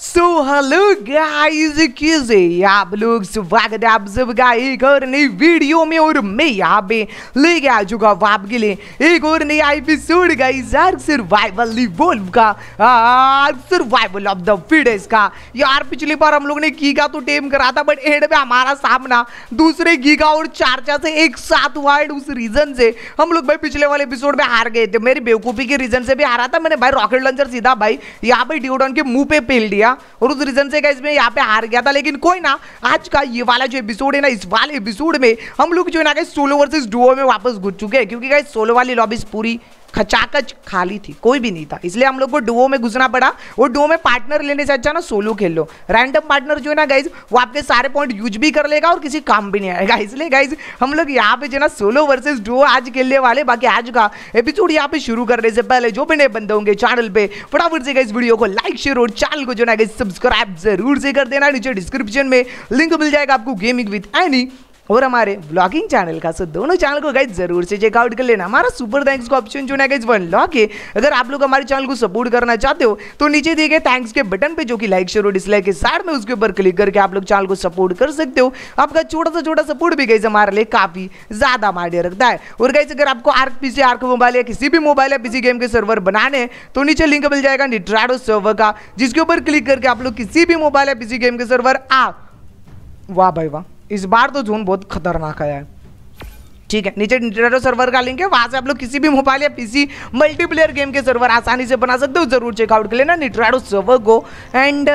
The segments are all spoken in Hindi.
सो हेलो गाइस, कैसे आप लोग? स्वागत है आप सबका एक और नई वीडियो में। और मैं यहाँ पे लेके आ चुका हूँ आपके लिए एक और नया episode guys, Ark Survival Evolved का, Ark Survival of the Fittest का। यार पिछली बार हम लोग ने गीगा तो टेम करा था, बट एंड में हमारा सामना दूसरे गीगा और चार्चा से एक साथ हुआ है। उस रीजन से हम लोग भाई पिछले वाले एपिसोड में हार गए थे। मेरी बेवकूफी के रीजन से भी हारा था मैंने भाई। रॉकेट लॉन्चर सीधा भाई यहाँ पे ड्यूडन के मुंह पे पेल दिया और उस रीजन से गाइस मैं यहाँ पे हार गया था। लेकिन कोई ना, आज का ये वाला जो एपिसोड है ना, इस वाले एपिसोड में हम लोग जो है ना गाइस सोलो वर्सेस डुओ में वापस घुस चुके हैं, क्योंकि गाइस सोलो वाली लॉबीज पूरी खचाखच खाली थी, कोई भी नहीं था, इसलिए हम लोग को डुओ में घुसना पड़ा। और डुओ में पार्टनर लेने से अच्छा ना सोलो खेल लो। रैंडम पार्टनर जो है ना गाइज वो आपके सारे पॉइंट यूज भी कर लेगा और किसी काम भी नहीं आएगा। इसलिए गाइज हम लोग यहाँ पे जो है ना सोलो वर्सेस डुओ आज खेलने वाले। बाकी आज का एपिसोड यहाँ पे शुरू करने से पहले जो भी नए बंदे होंगे चैनल पे, फटाफट से गाइज वीडियो को लाइक शेयर और चैनल को जो है ना गाइज सब्सक्राइब जरूर से कर देना। नीचे डिस्क्रिप्शन में लिंक मिल जाएगा आपको गेमिंग विद एनी और हमारे ब्लॉगिंग चैनल का। सो दोनों चैनल को गाइज जरूर से चेकआउट कर लेना। हमारा सुपर थैंक्स का ऑप्शन जो है गाइज वो अनलॉक है। अगर आप लोग हमारे चैनल को सपोर्ट करना चाहते हो तो नीचे दिए गए थैंक्स के बटन पे, जो कि लाइक शेयर और डिसलाइक के साथ में, उसके ऊपर क्लिक करके आप लोग चैनल को सपोर्ट कर सकते हो। आपका छोटा सपोर्ट भी गाइज हमारे लिए काफी ज्यादा मायने रखता है। और गाइज अगर आपको आर्क पीसी, आर्क मोबाइल या किसी भी मोबाइल या पीसी गेम के सर्वर बनाने तो नीचे लिंक मिल जाएगा निट्राडो सर्वर का, जिसके ऊपर क्लिक करके आप लोग किसी भी मोबाइल या पीसी गेम के सर्वर वाह भाई वाह, इस बार तो जोन बहुत खतरनाक आया है। ठीक है, नीचे निट्राडो सर्वर का लिंक है, वहां से आप लोग किसी भी मोबाइल या पीसी मल्टीप्लेयर गेम के सर्वर आसानी से बना सकते हो। जरूर चेकआउट कर लेना निट्राडो सर्वर को। एंड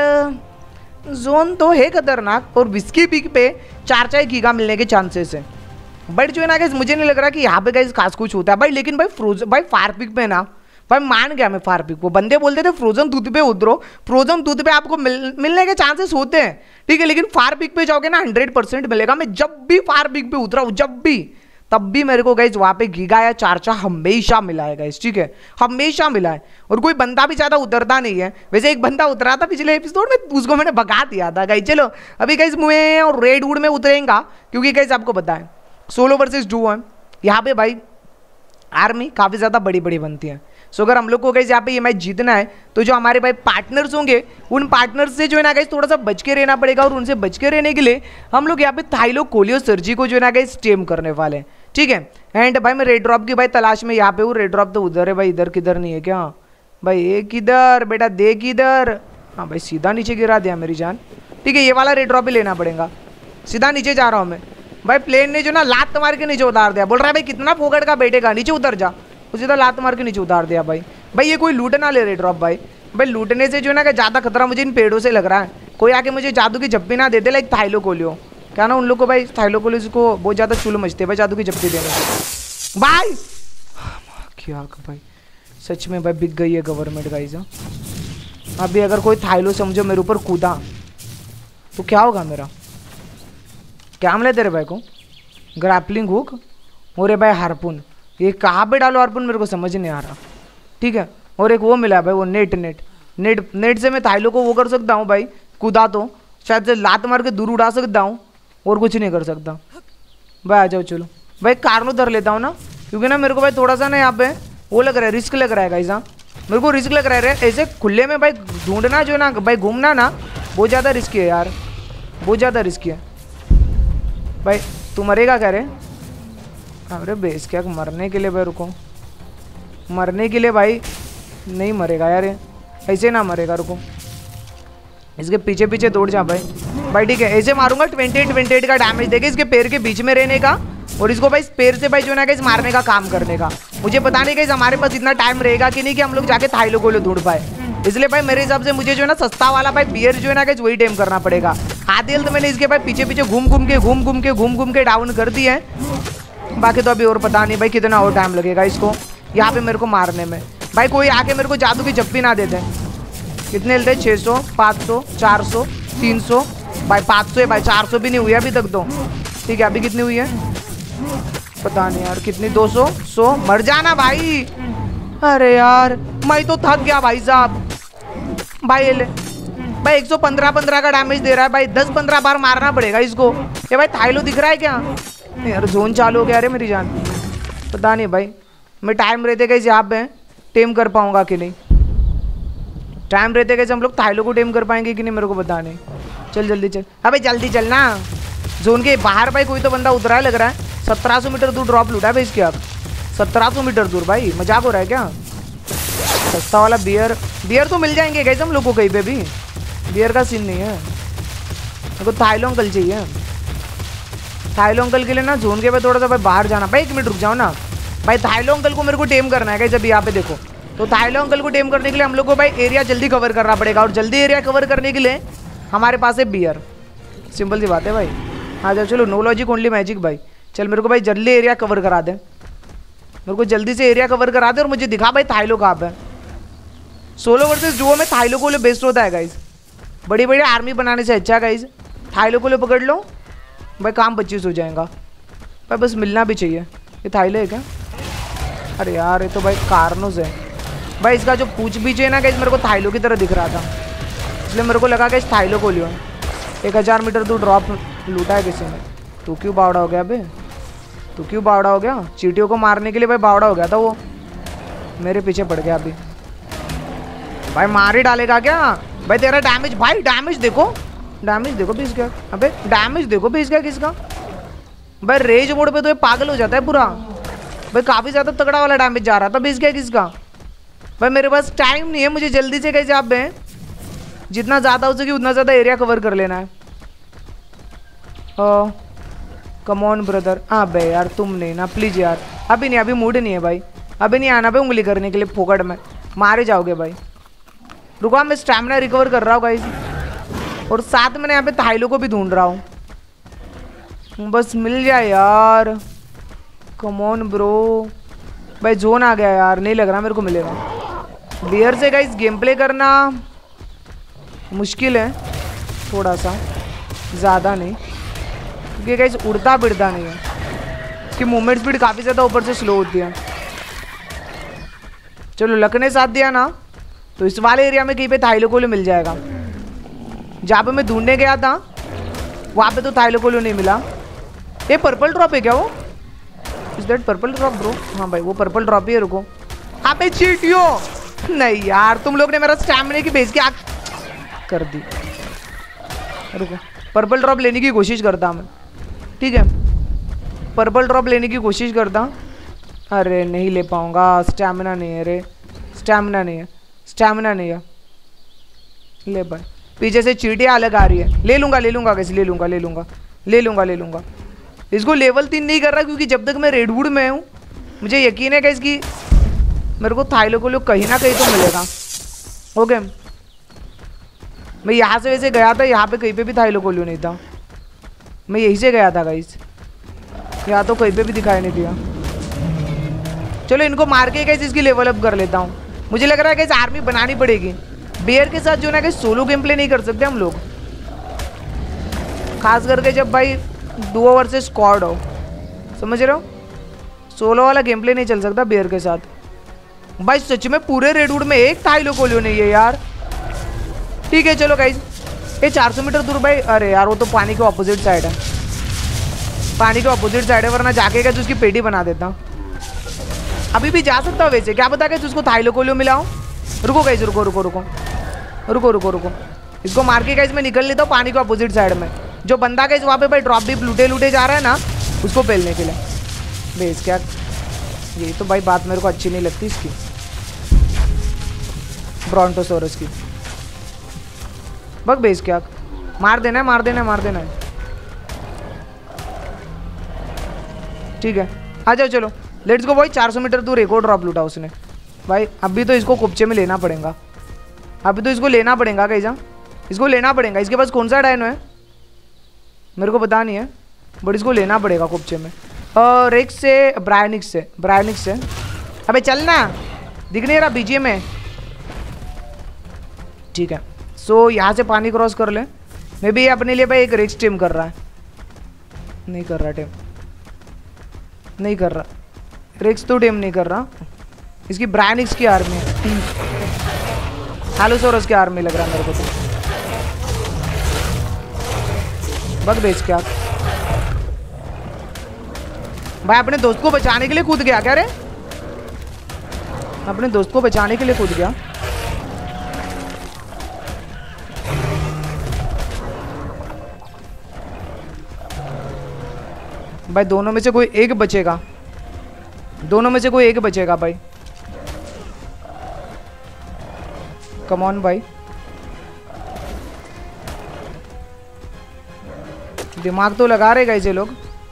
जोन तो है खतरनाक और विस्की पीक पे 4 गीगा मिलने के चांसेस है, बट जो है ना गाइस मुझे नहीं लग रहा कि यहाँ पे गाइस खास कुछ होता है भाई। लेकिन भाई फायर पिक पे ना भाई मान गया मैं। फायर पिक को बंदे बोलते थे फ्रोजन दूध पे उतरो, फ्रोजन दूध पे आपको मिलने के चांसेस होते हैं, ठीक है, लेकिन फायर पिक पे जाओगे ना 100% मिलेगा। मैं जब भी फायर पिक पे उतरा हूँ, जब भी, तब भी मेरे को गाइस वहाँ पे गीगा या चार्चा हमेशा मिला है गाइस, ठीक है, हमेशा मिला है। और कोई बंदा भी ज़्यादा उतरता नहीं है। वैसे एक बंदा उतरा था पिछले एपिसोड में, उसको मैंने भगा दिया था गाइस। चलो अभी गाइस मैं और रेड वुड में उतरेंगा, क्योंकि गाइस आपको पता है सोलो वर्सेस डुओ है यहाँ पे भाई, आर्मी काफ़ी ज़्यादा बड़ी बड़ी बनती है। सो अगर हम लोग को गाइस यहाँ पे ये मैच जीतना है तो जो हमारे भाई पार्टनर्स होंगे उन पार्टनर्स से जो है ना गाइस थोड़ा सा बच के रहना पड़ेगा। और उनसे बच के रहने के लिए हम लोग यहाँ पे थाइलो कोलियो सर्जी को जो है ना गाइस टेम करने वाले हैं, ठीक है। एंड भाई मैं रेड ड्रॉप की भाई तलाश में यहाँ पे हूँ। रेड ड्रॉप तो उधर है भाई, इधर किधर नहीं है क्या भाई? एक इधर बेटा, देख इधर। हाँ भाई सीधा नीचे गिरा दिया मेरी जान, ठीक है। ये वाला रेड ड्रॉप ही लेना पड़ेगा। सीधा नीचे जा रहा हूँ मैं भाई। प्लेन ने जो ना लात मार के नीचे उतार दिया, बोल रहा है भाई कितना फोकट का बैठेगा, नीचे उतर जा। उसी तरह लात मार के नीचे उतार दिया भाई। भाई ये कोई लूट ना ले रेड ड्रॉप भाई। भाई लूटने से जो है ना ज़्यादा खतरा मुझे इन पेड़ों से लग रहा है। कोई आके मुझे जादू की झप्पी ना दे दे, लाइक थाइलो कोलियो, क्या ना उन लोग को भाई, थाइलो कोलियो को बहुत ज़्यादा चुल मचते भाई जादू की झप्पी देने से भाई। क्या भाई सच में भाई बिक गई है गवर्नमेंट गाइस। अभी अगर कोई थाइलो समझो मेरे ऊपर कूदा तो क्या होगा मेरा? क्या मिला तेरे भाई को? ग्रैपलिंग हुक और भाई हार्पून। ये कहाँ पे डालो हार्पून मेरे को समझ नहीं आ रहा, ठीक है। और एक वो मिला भाई, वो नेट से मैं थाइलो को वो कर सकता हूँ भाई, कूदा तो शायद से लात मार के दूर उड़ा सकता हूँ, और कुछ नहीं कर सकता भाई। आ जाओ चलो भाई, कारनो धर लेता हूँ ना, क्योंकि ना मेरे को भाई थोड़ा सा ना यहाँ पे वो लग रहा है, रिस्क लग रहा है गाइस। मेरे को रिस्क लग रहा है ऐसे खुले में भाई ढूंढना जो है ना भाई, घूमना ना बहुत ज़्यादा रिस्की है यार, बहुत ज़्यादा रिस्की है भाई। तू मरेगा क्या रे? अरे बेस क्या मरने के लिए भाई, रुको, मरने के लिए भाई नहीं मरेगा यार, ऐसे ना मरेगा, रुको इसके पीछे पीछे दौड़ जा भाई। ठीक है, ऐसे मारूंगा 28 का डैमेज देगा इसके पैर के बीच में रहने का, और इसको भाई पैर से भाई जो ना गाइस मारने का काम करने का। मुझे पता नहीं गाइस हमारे पास इतना टाइम रहेगा कि नहीं कि हम लोग जाके थाइलो को ढूंढ पाए, इसलिए भाई मेरे हिसाब से मुझे जो है ना सस्ता वाला भाई बियर जो है ना गाइस वही टेम करना पड़ेगा। आधी हेल्थ मैंने इसके भाई पीछे पीछे घूम के डाउन कर दी है। बाकी तो अभी और पता नहीं भाई कितना और टाइम लगेगा इसको यहाँ पे मेरे को मारने में। भाई कोई आके मेरे को जादू की झप्पी ना दे दे। कितने हेल्थ है? 600, 500, 400, 300 भाई, 500 है भाई, 400 भी नहीं हुई अभी तक तो, ठीक है। अभी कितनी हुई है पता नहीं यार, कितनी 200, 100। मर जाना भाई। अरे यार मैं तो थक गया भाई साहब। भाई ले भाई 115 का डैमेज दे रहा है भाई, 10-15 बार मारना पड़ेगा इसको। ये भाई थाइलो दिख रहा है क्या यार? जोन चालू हो गया अरे मेरी जान, पता नहीं भाई मैं टाइम रहते गए यहाँ पे टेम कर पाऊंगा कि नहीं। टाइम रहते कैसे हम लोग थाईलो को टेम कर पाएंगे कि नहीं मेरे को पता नहीं। चल जल्दी चल, अबे जल्दी चल ना। जोन के बाहर भाई कोई तो बंदा उतरा है लग रहा है। 1700 मीटर दूर ड्रॉप लूटा भाई इसके। आप 1700 मीटर दूर भाई, मजाक हो रहा है क्या? सस्ता वाला बियर तो मिल जाएंगे कैसे हम लोग को कहीं पे भी। बियर का सीन नहीं है। मेरे को थाईलो अंकल चाहिए। थाईलो अंकल के लिए ना जोन के पे थोड़ा सा भाई बाहर जाना। भाई 1 मिनट रुक जाओ ना भाई। थाईलो अंकल को मेरे को टेम करना है जब यहाँ पे देखो। तो थाईलो अंकल को टेम करने के लिए हम लोग को भाई एरिया जल्दी कवर करना पड़ेगा। और जल्दी एरिया कवर करने के लिए हमारे पास है बियर। सिंपल सी बात है भाई। हाँ जाओ चलो, नो लॉजिक ओनली मैजिक भाई। चल मेरे को भाई जल्दी एरिया कवर करा दे। मेरे को जल्दी से एरिया कवर करा दे और मुझे दिखा भाई थाईलो कहाँ पे। सोलो वर्सेस डुओ में थाईलो को बेस्ट होता है गाइज। बड़ी बड़ी आर्मी बनाने से अच्छा गाइज थाईलो को पकड़ लो भाई, काम 25 हो जाएगा भाई। बस मिलना भी चाहिए। ये थाईलो है क्या? अरे यार ये तो भाई कार्नोस है भाई। इसका जो पूछ बीच है ना गाइज मेरे को थाईलो की तरह दिख रहा था, इसलिए मेरे को लगा कि थाईलो को लियो। 1000 मीटर दूर ड्रॉप लूटा है किसी ने। तू क्यों बावड़ा हो गया बे? तू क्यों बावड़ा हो गया? चींटियों को मारने के लिए भाई बावड़ा हो गया था वो। मेरे पीछे पड़ गया अभी भाई। मार ही डालेगा क्या भाई? तेरा डैमेज भाई, डैमेज देखो भी इसका। अबे डैमेज देखो भी इसका किसका भाई। रेज मोड पे तो ये पागल हो जाता है पूरा भाई। काफी ज्यादा तगड़ा वाला डैमेज जा रहा था भी इसका किसका भाई। मेरे पास टाइम नहीं है, मुझे जल्दी से कैसे आप जितना ज्यादा हो सके उतना ज्यादा एरिया कवर कर लेना है। Come on brother. हाँ भाई यार तुम नहीं ना प्लीज यार। अभी नहीं, अभी मूड नहीं है भाई। अभी नहीं आना भाई उंगली करने के लिए फोकट में, मारे जाओगे भाई। रुको मैं स्टैमिना रिकवर कर रहा हूँ गाइस। और साथ में यहाँ पे थाईलो को भी ढूंढ रहा हूँ। बस मिल जाए यार। Come on bro. भाई जोन आ गया यार, नहीं लग रहा मेरे को मिलेगा। बियर से गाइस गेम प्ले करना मुश्किल है थोड़ा सा, ज़्यादा नहीं, क्योंकि गाइस उड़ता बिड़ता नहीं है। इसकी मूवमेंट स्पीड काफ़ी ज़्यादा ऊपर से स्लो होती है। चलो लक ने साथ दिया ना, तो इस वाले एरिया में कहीं पे थाईलो कोलो मिल जाएगा। जहाँ पे मैं ढूंढने गया था वहाँ पे तो थाईलो कोलो नहीं मिला। ये पर्पल ड्रॉप है क्या वो? Is that purple drop bro? हाँ भाई वो पर्पल ड्रॉप ही है। रुको हाँ पे चीटियो। नहीं यार तुम लोग ने मेरा स्टैमिना की बेस की आग कर दी। रुको पर्पल ड्रॉप लेने की कोशिश करता मैं, ठीक है? पर्पल ड्रॉप लेने की कोशिश करता। अरे नहीं ले पाऊंगा, स्टैमिना नहीं है रे, स्टैमिना नहीं है, स्टैमिना नहीं है। ले भाई पीछे से चीटियाँ अलग आ रही है। ले लूँगा कैसे? ले लूँगा। इसको लेवल 3 नहीं कर रहा क्योंकि जब तक मैं रेडवुड में हूँ मुझे यकीन है कि इसकी मेरे को थाईलो को कहीं ना कहीं तो मिलेगा। ओके मैं यहाँ से वैसे गया था, यहाँ पे कहीं पे भी थाईलो कोलियो नहीं था। मैं यहीं से गया था गाइस, यहाँ तो कहीं पे भी दिखाई नहीं दिया। चलो इनको मार के गाइस इसकी लेवल अप कर लेता हूँ। मुझे लग रहा है गाइस आर्मी बनानी पड़ेगी। बियर के साथ जो ना गाइस सोलो गेम प्ले नहीं कर सकते हम लोग, खास करके जब भाई डुओ वर्सेस स्क्वाड हो, समझ रहे हो? सोलो वाला गेम प्ले नहीं चल सकता बियर के साथ भाई। सच में पूरे रेडवुड में एक थाईलो कोलियो नहीं है यार। ठीक है चलो गाइस, ये 400 मीटर दूर भाई। अरे यार वो तो पानी के ऑपोजिट साइड है, पानी के ऑपोजिट साइड है, वरना जाके क्या उसकी पेटी बना देता। अभी भी जा सकता हूँ वैसे, क्या पता क्या उसको थाईलो कोलियो मिलाओ। रुको गाइस, रुको। इसको मार के गाइस मैं निकल लेता हूँ पानी के ऑपोजिट साइड में। जो बंदा गाइस वहाँ पे भाई ड्रॉप भी लूटे जा रहा है ना, उसको पेलने के लिए। बेस क्या यही तो भाई बात मेरे को अच्छी नहीं लगती इसकी, ब्रॉन्टोसोरस की। बग बेस क्या मार देना है। ठीक है आ जाओ चलो लेट्स गो भाई। 400 मीटर दूर एक और ड्रॉप लूटा उसने भाई। अभी तो इसको कुपचे में लेना पड़ेगा, कैसा इसको लेना पड़ेगा। इसके पास कौन सा डायनो है मेरे को पता नहीं है, बट इसको लेना पड़ेगा कुपचे में। रेक्स से ब्रायनिक्स से। अबे चल ना, दिख नहीं रहा बीजीएम में। ठीक है सो यहाँ से पानी क्रॉस कर ले। मैं भी अपने लिए भाई एक रेक्स टीम कर रहा है। नहीं कर रहा रेक्स तो टीम नहीं कर रहा। इसकी ब्रायनिक्स की आर्मी है, हालोसोरस की आर्मी लग रहा है मेरे को तो। बग बेच क्या भाई अपने दोस्त को बचाने के लिए कूद गया क्या रे? अपने दोस्त को बचाने के लिए कूद गया। भाई दोनों में से कोई एक बचेगा, दोनों में से कोई एक बचेगा भाई। कम ऑन भाई, दिमाग तो लगा रहे गाइस ये लोग।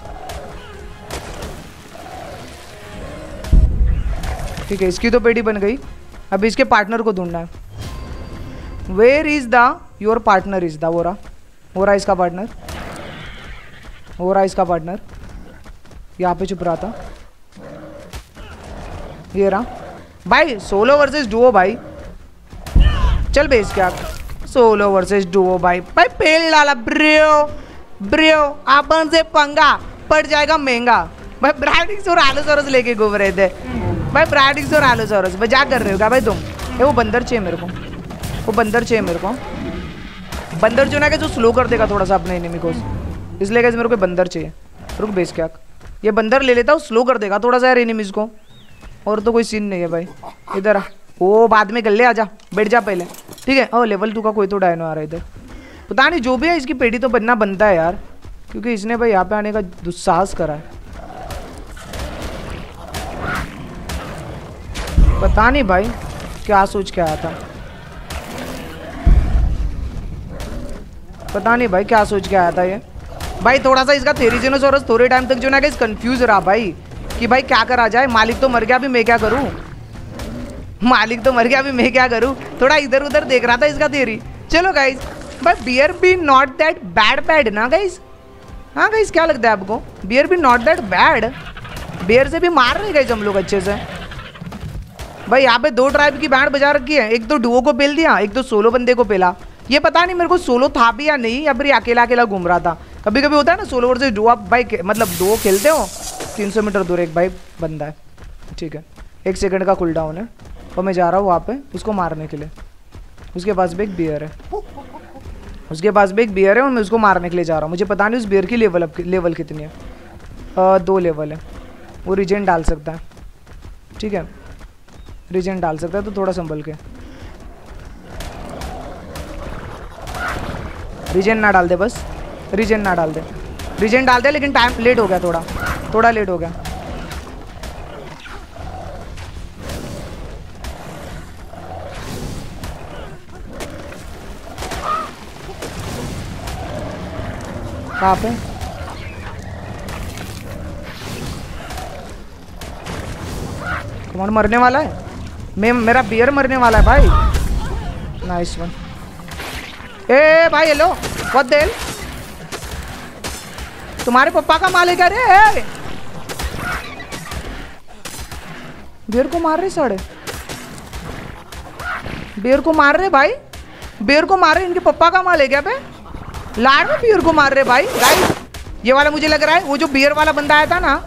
ठीक है, इसकी तो पेटी बन गई। अब इसके पार्टनर को ढूंढना है। Where is the your partner is the, हो रहा इसका पार्टनर, हो रहा इसका पार्टनर। यहाँ पे छुप रहा था, ये रहा भाई। सोलो वर्सेस डुओ भाई, चल बेस क्या, सोलो वर्सेस डुओ भाई। भाई पेल डाला ब्रियो अपन से पंगा पड़ जाएगा महंगा। भाई ब्राडिक्स और आलोसोरस लेके घूम रहे थे भाई, ब्राडिक्स और आलोसोरस मजाक कर रहे हो क्या भाई तुम? वो बंदर चाहिए मेरे को, वो बंदर चाहिए मेरे को। बंदर जो ना कि जो स्लो कर देगा थोड़ा सा अपने एनिमी को, इसलिए कैसे मेरे को बंदर चाहिए। रुक बेस क्या, ये बंदर ले लेता हूँ, स्लो कर देगा थोड़ा सा यार एनिमीज को। और तो कोई सीन नहीं है भाई। इधर आ, वो बाद में कर ले, आजा बैठ जा पहले। ठीक है, ओ लेवल 2 का कोई तो डायनो आ रहा है इधर। पता नहीं जो भी है, इसकी पेटी तो बनना बनता है यार, क्योंकि इसने भाई यहाँ पे आने का दुस्साहस करा है। पता नहीं भाई क्या सोच के आया था, पता नहीं भाई क्या सोच के आया था ये भाई। थोड़ा सा इसका थेरिजेनोसॉरस थोड़े टाइम तक जो ना गाइस कंफ्यूज रहा भाई कि भाई क्या करा जाए। मालिक तो मर गया, अभी मैं क्या करूं, मालिक तो मर गया, अभी मैं क्या करूं। थोड़ा इधर उधर देख रहा था इसका थेरी। चलो गाइस, भाई bear be not that bad ना गाइस। हाँ गाइस, क्या लगता है आपको? Bear be not that bad. Bear से भी मार रहे गाइस हम लोग अच्छे से भाई। यहाँ पे 2 ट्राइब की बैंड बजा रखी है, एक तो डुओ को पेल दिया, एक तो सोलो बंदे को पेला। ये पता नहीं मेरे को सोलो था भी या नहीं, या फिर अकेला अकेला घूम रहा था। कभी कभी होता है ना सोलो वर्सेस डुओ, आप भाई मतलब डुओ खेलते हो, 300 मीटर दूर एक भाई बंदा है, ठीक है, 1 सेकंड का कूल डाउन है, और मैं जा रहा हूँ वहाँ पे उसको मारने के लिए। उसके पास भी एक बियर है, उसके पास भी एक बियर है, और मैं उसको मारने के लिए जा रहा हूँ। मुझे पता नहीं उस बियर की लेवल कितनी है। 2 लेवल है। वो रीजन डाल सकता है, ठीक है, रीजन डाल सकता है, तो थोड़ा संभल के। रीजन ना डाल दे, बस रीजन ना डाल दे, रीजन डाल दे, लेकिन टाइम लेट हो गया, थोड़ा लेट हो गया। कहाँ पे? कौन मरने वाला है? मेरा बियर मरने वाला है भाई। Nice one. ए भाई हेलो, व्हाट द हेल? तुम्हारे पापा का माल है क्या रे? बियर को मार रहे साढ़े, बियर को मार रहे भाई, बियर को मार रहे। इनके पापा का माल है क्या बे? लाड़ में बियर को मार रहे भाई। गाइस ये वाला मुझे लग रहा है वो जो बियर वाला बंदा आया था ना,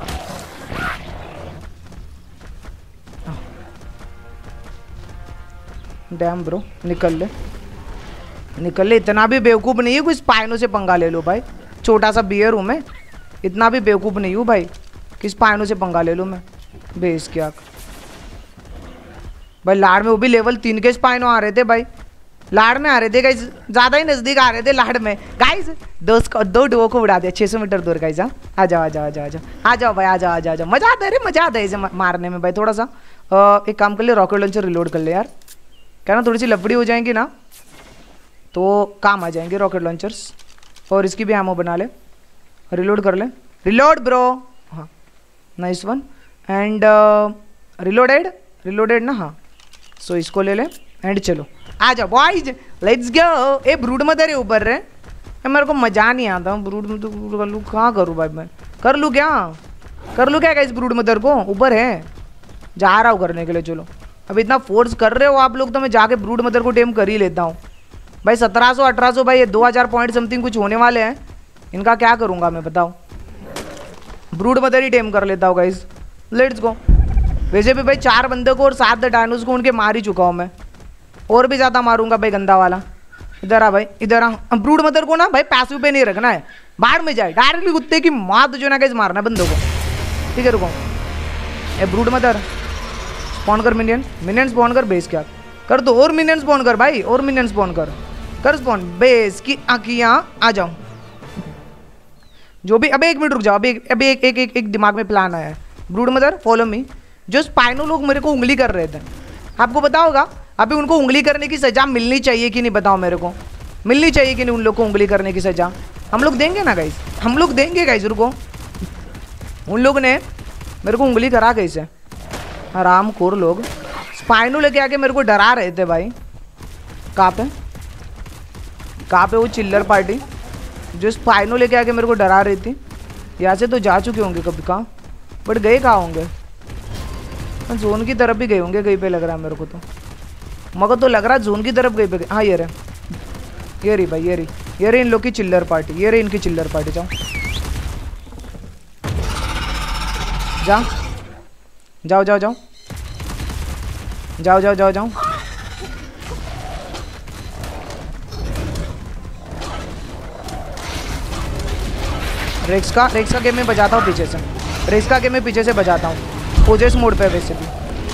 डैम ब्रो, निकल ले निकल ले। इतना भी बेवकूफ़ नहीं है कोई स्पाइनो से पंगा ले लो भाई। छोटा सा बियर हूँ मैं, इतना भी बेवकूफ़ नहीं हूँ भाई कि स्पाइनो से पंगा ले लो मैं। बेस क्या भाई, लाड़ में वो भी लेवल 3 के स्पाइनो आ रहे थे भाई, लाड़ में आ रहे थे गाइस, ज़्यादा ही नज़दीक आ रहे थे लाड़ में गाइस। 2 डुओ को उड़ा दिया 600 मीटर दूर गाइस। हाँ आ जाओ आ जाओ आ जाओ आ जाओ आ जाओ भाई, आ जाओ आ जाओ आ जाओ। मज़ा आता है रे, मज़ा आता है इसे मारने में भाई। थोड़ा सा एक काम कर ले, रॉकेट लॉन्चर रिलोड कर ले यार, क्या ना थोड़ी सी लफड़ी हो जाएंगी ना तो काम आ जाएंगे रॉकेट लॉन्चर्स। और इसकी भी एमो बना ले, रिलोड कर ले, रिलोड ब्रो। हाँ नाइस वन, एंड रिलोडेड ना। हाँ सो इसको ले ले, एंड चलो आ जाओ boys, let's go. A brood mother है ऊपर रे, मेरे को मजा नहीं आता ब्रूड मदर कर लूँ, कहाँ करूँ भाई मैं? कर लूँ क्या इस ब्रूड मदर को? ऊपर है, जा रहा हूँ करने के लिए। चलो अब इतना फोर्स कर रहे हो आप लोग तो मैं जाके ब्रूड मदर को टेम कर ही लेता हूँ भाई। 1700-1800 भाई, ये 2000 पॉइंट समथिंग कुछ होने वाले हैं। इनका क्या करूँगा मैं बताओ? ब्रूड मदर ही टेम कर लेता हूँ गाइस, लेट्स गो। वैसे भी भाई 4 बंदे को और 7 डायनोस को उनके मार ही चुका हूँ मैं, और भी ज़्यादा मारूंगा भाई गंदा वाला। इधर आ भाई, इधर आ। ब्रूड मदर को ना भाई पैसिव पे नहीं रखना है, बाहर में जाए डायरेक्टली कुत्ते की मात जो ना गाइस मारना है बंदों को, ठीक है? रुको ए ब्रूड मदर, स्पॉन कर मिनियन स्पॉन कर, बेस क्या कर दो, और मिनियन स्पॉन कर भाई, और मिनियन स्पॉन कर स्पॉन। बेस की आँखियाँ आ जाओ जो भी, अबे 1 मिनट रुक जाओ, अभी एक दिमाग में प्लान आया है। Brood mother follow me. जो स्पाइनो लोग मेरे को उंगली कर रहे थे, आपको पता होगा, अभी उनको उंगली करने की सजा मिलनी चाहिए कि नहीं, बताओ मेरे को, मिलनी चाहिए कि नहीं उन लोग को उंगली करने की सजा? हम लोग देंगे ना गाइस, हम लोग देंगे गाइस। रुको, उन लोग ने मेरे को उंगली करा कैसे? आराम खोर लोग स्पाइनो लेके आके मेरे को डरा रहे थे भाई। कहाँ पे वो चिल्लर पार्टी जो स्पाइनो लेके आके मेरे को डरा रही थी? यहाँ से तो जा चुके होंगे कभी, कहाँ बट गए कहाँ होंगे? जोन की तरफ भी गए होंगे कहीं पे, लग रहा है मेरे को तो, मगर तो लग रहा है जोन की तरफ गए पे। हाँ ये रही भाई, ये रही इन लोग की चिल्लर पार्टी, ये रही इनकी चिल्लर पार्टी। जाओ जाओ जाओ जाओ जाओ जाओ जाओ जाओ। रेक्स का गेम में बजाता हूँ पीछे से, रेक्स का गेम में पीछे से बजाता हूँ, पोजेस मोड पे वैसे भी।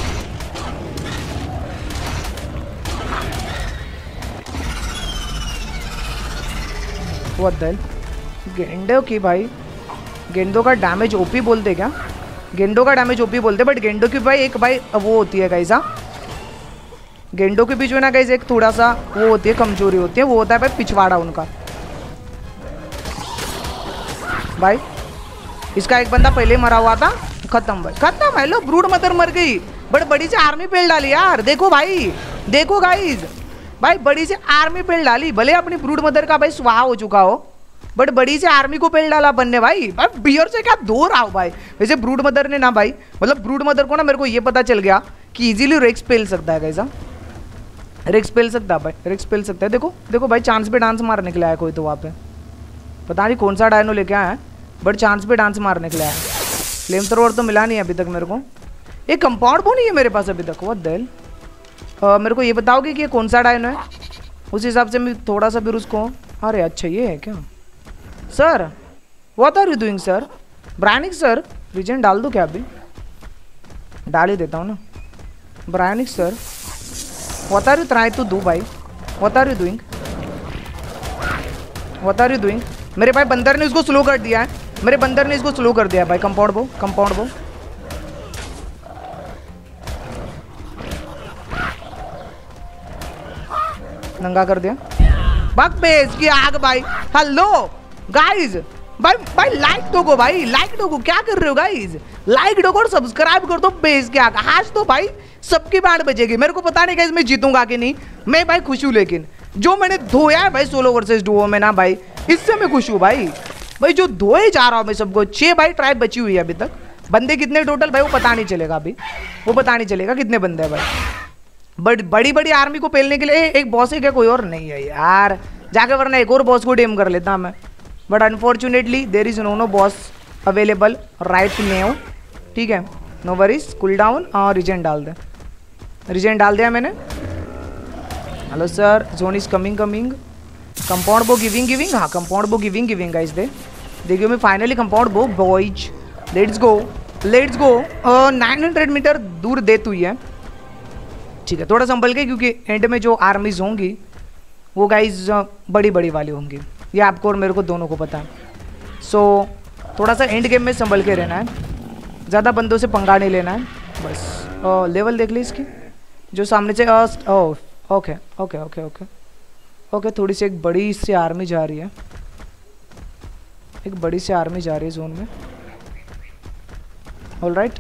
What the hello? गेंडो की भाई, गेंडो का डैमेज ओपी बोलते क्या? गेंडो का डैमेज ओपी बोलते, बट गेंडो की भाई एक भाई वो होती है गाइस, गेंडो के भी जो है ना गाइस एक थोड़ा सा वो होती है, कमजोरी होती है, वो होता है भाई पिछवाड़ा उनका। भाई इसका एक बंदा पहले मरा हुआ था, खत्म भाई, खत्म है। लो ब्रूड मदर मर गई, बट बड़ी से आर्मी पेल डाली यार। देखो भाई, देखो गाइस, भाई बड़ी से आर्मी पेल डाली, भले अपनी ब्रूड मदर का भाई स्वाहा हो चुका हो, बट बड़ी से आर्मी को पेल डाला बनने भाई। बियर से क्या दो रहा हो भाई। वैसे ब्रूड मदर ने ना भाई, मतलब ब्रूड मदर को ना मेरे को ये पता चल गया कि इजीली रेक्स पेल सकता है गाइस। रेक्स पेल सकता है भाई, रेक्स पेल सकता है। देखो देखो भाई, चांस पे डांस मारने के लिए आया कोई तो वहाँ पे, पता नहीं कौन सा डायनो लेके आया है, बट चांस पे डांस मारने के लिए आया। फ्लेम थ्रोअर तो मिला नहीं अभी तक मेरे को। एक कंपाउंड बो नहीं है मेरे पास अभी तक। What the hell? मेरे को ये बताओगे कि ये कौन सा डायनो है, उस हिसाब से मैं थोड़ा सा फिर उसको। अरे अच्छा ये है क्या sir? What are you doing sir? ब्रायनिक सर, रीजन डाल दो क्या? अभी डाल ही देता हूँ ना। ब्रायनिक sir, what are you try to do भाई? What are you doing? What are you doing? मेरे भाई बंदर ने उसको स्लो कर दिया है, मेरे बंदर ने इसको स्लो कर दिया है भाई। कंपाउंड बो, कंपाउंड बो। नंगा कर दिया, बग बेस की आग भाई। हेलो गाइस, भाई लाइक दो भाई, लाइक दो। क्या कर रहे हो गाइस? लाइक दो और सब्सक्राइब कर दो। बेस की आग आज तो भाई सबकी बैंड बजेगी। मेरे को पता नहीं गाइस मैं जीतूंगा कि नहीं, मैं भाई खुश हूँ, लेकिन जो मैंने धोया है भाई सोलो वर्सेस डुओ में ना भाई, इससे मैं खुश हूँ भाई। भाई जो धोए जा रहा हूँ मैं सबको। 6 भाई ट्राइब बची हुई है अभी तक। बंदे कितने टोटल भाई वो पता नहीं चलेगा अभी, वो पता नहीं चलेगा कितने बंदे हैं भाई। बट बड़ी बड़ी आर्मी को पेलने के लिए एक बॉस है क्या? कोई और नहीं है यार, जाके वरना एक और बॉस को डेम कर लेता मैं। But unfortunately there is no boss available right now. ठीक है, नो वरीज, कूल डाउन। और रीजन डाल दे, रीजन डाल दिया मैंने। Hello sir, zone is coming coming. Compound bow giving. हाँ कंपाउंड बो गिविंग गाइस। देखिए मैं finally compound bow boys, let's go 900 metre दूर देती हुई है। ठीक है, थोड़ा संभल के, क्योंकि एंड में जो आर्मीज होंगी वो गाइज बड़ी बड़ी वाली होंगी, ये आपको और मेरे को दोनों को पता है। सो थोड़ा सा एंड गेम में संभल के रहना है, ज़्यादा बंदों से पंगा नहीं लेना है बस। लेवल देख ली इसकी जो सामने से। Okay okay okay okay okay, थोड़ी सी एक बड़ी सी आर्मी जा रही है, एक बड़ी सी आर्मी जा रही है जोन में। ऑलराइट,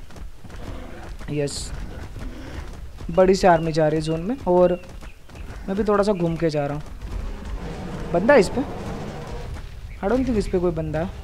यस, बड़ी सी आर्मी जा रही है जोन में, और मैं भी थोड़ा सा घूम के जा रहा हूँ। बंदा है इस पे? आई डोंट थिंक इस पे कोई बंदा है।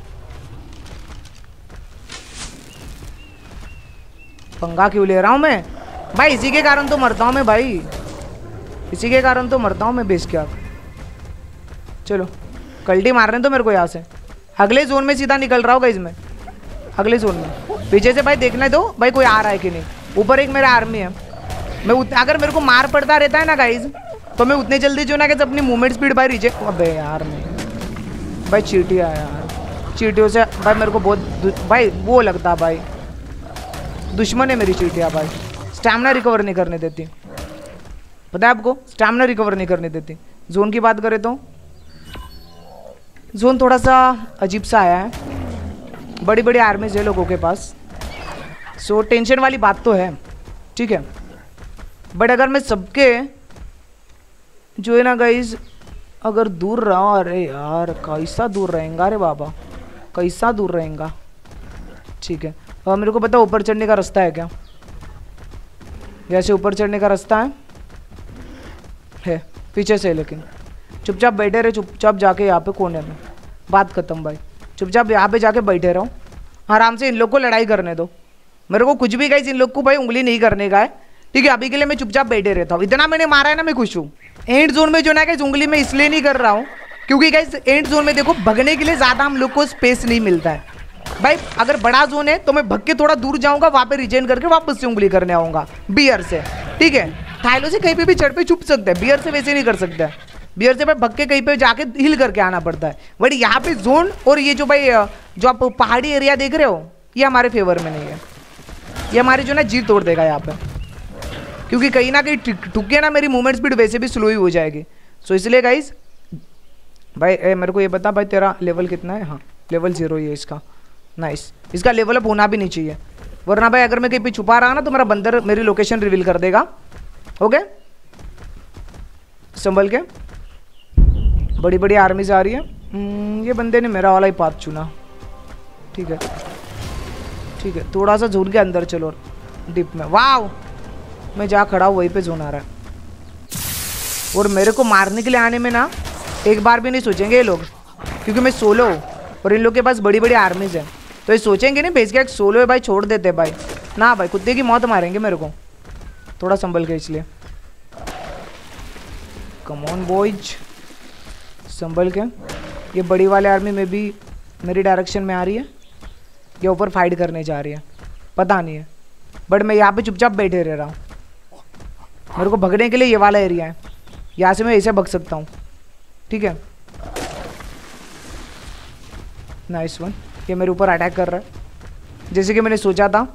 पंगा क्यों ले रहा हूँ मैं भाई? इसी के कारण तो मरता हूँ मैं भाई, इसी के कारण तो मरता हूँ मैं। बेस क्या, चलो कल्टी मार रहे हैं तो मेरे को यहाँ से अगले जोन में सीधा निकल रहा होगा इसमें, अगले जोन में। पीछे से भाई देखने दो भाई कोई आ रहा है कि नहीं। ऊपर एक मेरा आर्मी है, मैं अगर मेरे को मार पड़ता रहता है ना गाइज, तो मैं उतने जल्दी जो ना कि अपनी मूवमेंट स्पीड भाई रिजेक्ट। अबे यार नहीं भाई, चींटियाँ यार, चींटियों से भाई मेरे को बहुत भाई वो लगता भाई, दुश्मन है मेरी चींटियाँ भाई। स्टैमिना रिकवर नहीं करने देती, पता है आपको, स्टैमिना रिकवर नहीं करने देती। जोन की बात करें तो जोन थोड़ा सा अजीब सा आया है, बड़ी बड़ी आर्मीज है लोगों के पास, सो टेंशन वाली बात तो है, ठीक है। बट अगर मैं सबके जो है ना गाइज अगर दूर रहा, अरे यार कैसा दूर रहेगा, अरे बाबा कैसा दूर रहेगा, ठीक है। और मेरे को पता ऊपर चढ़ने का रास्ता है क्या, जैसे ऊपर चढ़ने का रास्ता है पीछे से, लेकिन चुपचाप बैठे रहे, चुपचाप जाके यहाँ पे कोने में, बात खत्म भाई, चुपचाप यहाँ पे जाके बैठे रहो, आराम से इन लोग को लड़ाई करने दो, मेरे को कुछ भी गाइस इन लोग को भाई उंगली नहीं करने का है, ठीक है। अभी के लिए मैं चुपचाप बैठे रहता हूँ, इतना मैंने मारा है ना, मैं खुश हूँ। एंड जोन में जो ना गाइस उंगली में इसलिए नहीं कर रहा हूँ क्योंकि गाइस एंड जोन में देखो भगने के लिए ज़्यादा हम लोग को स्पेस नहीं मिलता है भाई। अगर बड़ा जोन है तो मैं भग के थोड़ा दूर जाऊँगा, वहाँ पे रिजेन करके वापस से उंगली करने आऊँगा बियर से, ठीक है। थाइलो से कहीं पे भी चढ़ पे छुप सकते हैं, बियर से वैसे नहीं कर सकते, बियर से भाई भग के कहीं पे जाके हिल करके आना पड़ता है। बट यहाँ पे जोन और ये जो भाई जो आप पहाड़ी एरिया देख रहे हो ये हमारे फेवर में नहीं है, ये हमारी जो ना जीत तोड़ देगा यहाँ पे, क्योंकि कहीं ना कहीं ठुके ना मेरी मूवमेंट स्पीड वैसे भी स्लो ही हो जाएगी। सो इसलिए गाइज भाई मेरे को ये बता भाई तेरा लेवल कितना है, हाँ लेवल 0 ही है इसका, नाइस। इसका लेवल अप होना भी नहीं चाहिए, वरना भाई अगर मैं कहीं पे छुपा रहा ना तो मेरा बंदर मेरी लोकेशन रिवील कर देगा। ओके संभल के, बड़ी बड़ी आर्मीज आ रही है, ये बंदे ने मेरा वाला ही पाथ चुना, ठीक है ठीक है। थोड़ा सा झूठ के अंदर चलो डिप में, वाव मैं जहाँ खड़ा हूँ वहीं पे जोन आ रहा है, और मेरे को मारने के लिए आने में ना एक बार भी नहीं सोचेंगे ये लोग, क्योंकि मैं सोलो हूँ और इन लोग के पास बड़ी बड़ी आर्मीज है, तो ये सोचेंगे नहीं भेज के एक सोलो है भाई छोड़ देते भाई, ना भाई कुत्ते की मौत मारेंगे मेरे को, थोड़ा संभल के, इसलिए कम ऑन बॉयज संभल के। ये बड़ी वाले आर्मी में भी मेरी डायरेक्शन में आ रही है, ये ऊपर फाइट करने जा रही है, पता नहीं है, बट मैं यहाँ पे चुपचाप बैठे रह रहा हूँ। मेरे को भगने के लिए ये वाला एरिया है, यहाँ से मैं ऐसे भग सकता हूँ, ठीक है। नाइस वन, ये मेरे ऊपर अटैक कर रहा है जैसे कि मैंने सोचा था।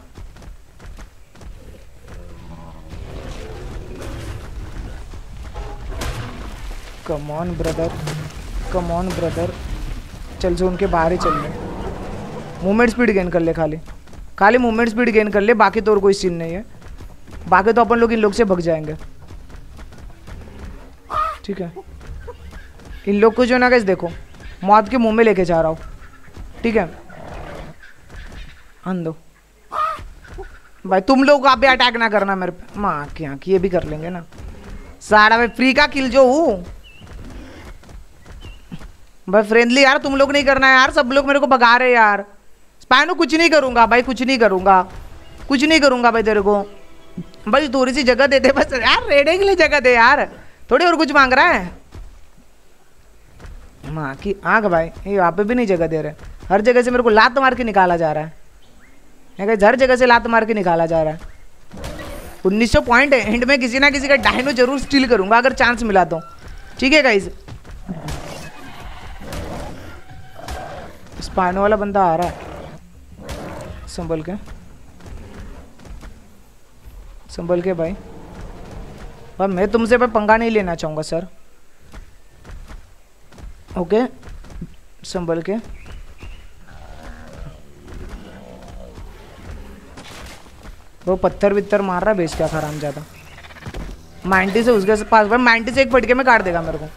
Come on brother, come on brother, चल जोन के बाहर ही चल ले, मूवमेंट स्पीड गेन कर ले, खाली मूवमेंट स्पीड गेन कर ले, बाकी तो और कोई सीन नहीं है, बाकी तो अपन लोग इन लोग से भग जाएंगे, ठीक है। इन लोग को जो ना गाइस देखो मौत के मुंह में लेके जा रहा हूँ, ठीक है। आन दो भाई, तुम लोग आप भी अटैक ना करना मेरे पे, माँ की आँख, ये भी कर लेंगे ना सारा भाई, फ्री का किल जो हूँ भाई, फ्रेंडली यार तुम लोग नहीं करना है यार, सब लोग मेरे को भगा रहे यार। स्पैनो कुछ नहीं करूंगा भाई, कुछ नहीं करूंगा, कुछ नहीं करूंगा भाई, तेरे को भाई थोड़ी सी जगह दे दे बस यार, रेडे के लिए जगह दे यार, थोड़ी और कुछ मांग रहा है, माँ की आँख भाई, ये यहाँ पे भी नहीं जगह दे रहे, हर जगह से मेरे को लात मार के निकाला जा रहा है, हर जगह से लात मार के निकाला जा रहा है। 1900 पॉइंट है, एंड में किसी ना किसी का डायनो जरूर स्टील करूंगा अगर चांस मिला तो, ठीक है गाइज। स्पाइनो वाला बंदा आ रहा है, संभल के, संभल के भाई, पर मैं तुमसे भाई पंगा नहीं लेना चाहूँगा सर, ओके संभल के। वो पत्थर वित्थर मार रहा है बेच क्या खराम ज़्यादा, माइंटी से उसके पास भाई, माइंटी से एक फटके में काट देगा मेरे को,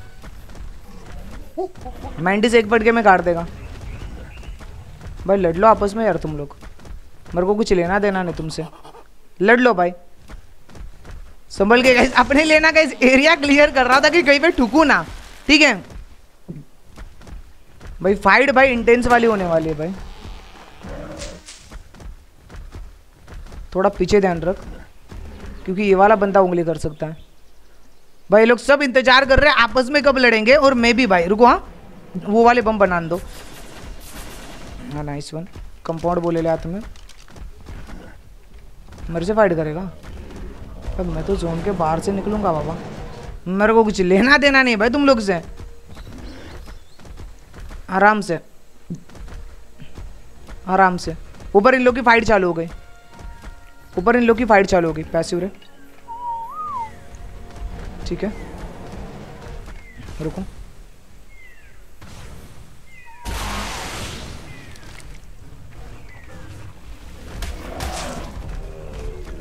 माइंटी से एक फटके में काट देगा भाई। लड़ लो आपस में यार तुम लोग, मेरे को कुछ लेना देना नहीं तुमसे, लड़ लो भाई, संभल के गाइस, अपने लेना गाइस, एरिया क्लियर कर रहा था कि कहीं पे ठुकू ना, ठीक है भाई। फाइट भाई इंटेंस वाली होने वाली है भाई, थोड़ा पीछे ध्यान रख, क्योंकि ये वाला बंदा उंगली कर सकता है भाई। लोग सब इंतजार कर रहे हैं आपस में कब लड़ेंगे, और मैं भी भाई, रुको हाँ वो वाले बम बना दो, हाँ नाइस वन। कंपाउंड बोले ले हाथ में, मेरे से फाइट करेगा, अब मैं तो जोन के बाहर से निकलूंगा बाबा, मेरे को कुछ लेना देना नहीं भाई तुम लोग से, आराम से आराम से। ऊपर इन लोग की फाइट चालू हो गई, ऊपर इन लोग की फाइट चालू हो गई, पैसिव रे, ठीक है रुको,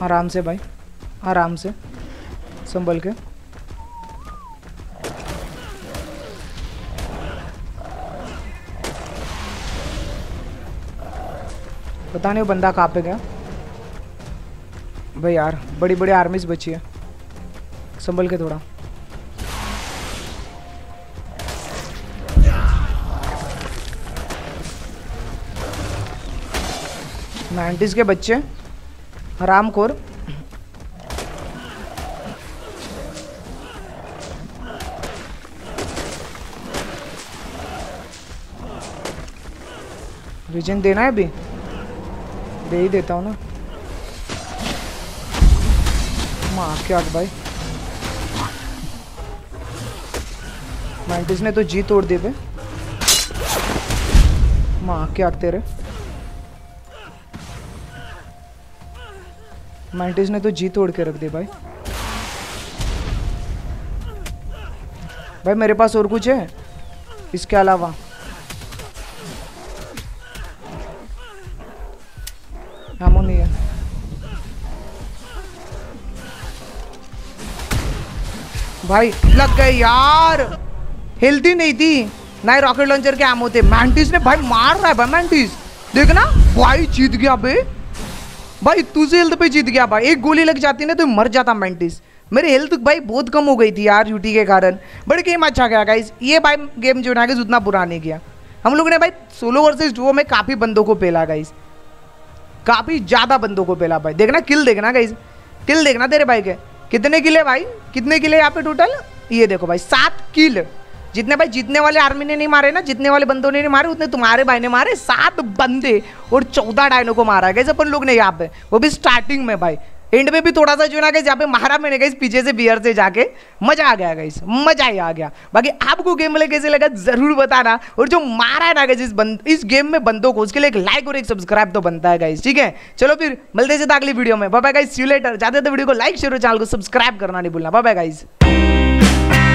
आराम से भाई, आराम से संभल के। पता नहीं वो बंदा कहाँ पे गया भाई यार। बड़ी बड़ी आर्मीज बची है, संभल के थोड़ा। नाइन्टीज के बच्चे हरामखोर। रीजन देना है अभी, दे ही देता हूँ ना। माँ क्या भाई, 90s ने तो जी तोड़ दी बे। माँ क्या तेरे 90s ने तो जी तोड़ के रख दी भाई। भाई मेरे पास और कुछ है इसके अलावा? आमो नहीं है भाई। लग गए यार, हेल्दी नहीं थी ना, रॉकेट लॉन्चर के आमो थे। मैंटिस ने भाई मार रहा है भाई, मैंटिस देखना भाई, जीत गया बे भाई। तुझे हेल्थ पे जीत गया भाई, एक गोली लग जाती ना तो मर जाता मैंटिस। मेरी हेल्थ भाई बहुत कम हो गई थी यार यूटी के कारण। बट गेम अच्छा गया गाइस, ये भाई गेम जो ना कि उतना बुरा नहीं गया। हम लोगों ने भाई सोलो वर्सेस डुओ में काफ़ी बंदों को पेला गाइस, काफ़ी ज़्यादा बंदों को पेला भाई। देखना किल देखना गाइस, किल देखना तेरे भाई के कितने किल है भाई, कितने किल है यहाँ पे टोटल। ये देखो भाई 7 किल। जितने भाई जीतने वाले आर्मी ने नहीं मारे ना, जितने वाले बंदों ने नहीं मारे, उतने तुम्हारे भाई ने मारे। 7 बंदे और 14 डायनो को मारा गया अपन लोग ने यहाँ पे, वो भी स्टार्टिंग में भाई। एंड में भी थोड़ा सा जो ना गई यहाँ पे मारा मैंने गई पीछे से बियर से जाके। मजा आ गया गाइस, मजा ही आ गया। बाकी आपको गेम प्ले कैसे लगा जरूर बताना। और जो मारा है ना गाइस इस गेम में बंदों को, उसके लिए एक लाइक और एक सब्सक्राइब तो बनता है गाइस, ठीक है। चलो फिर मिलते हैं अगली वीडियो में। Bye bye guys, see you later. जाते तो वीडियो को लाइक शेयर और चैनल को सब्सक्राइब करना नहीं भूलना। Bye bye guys.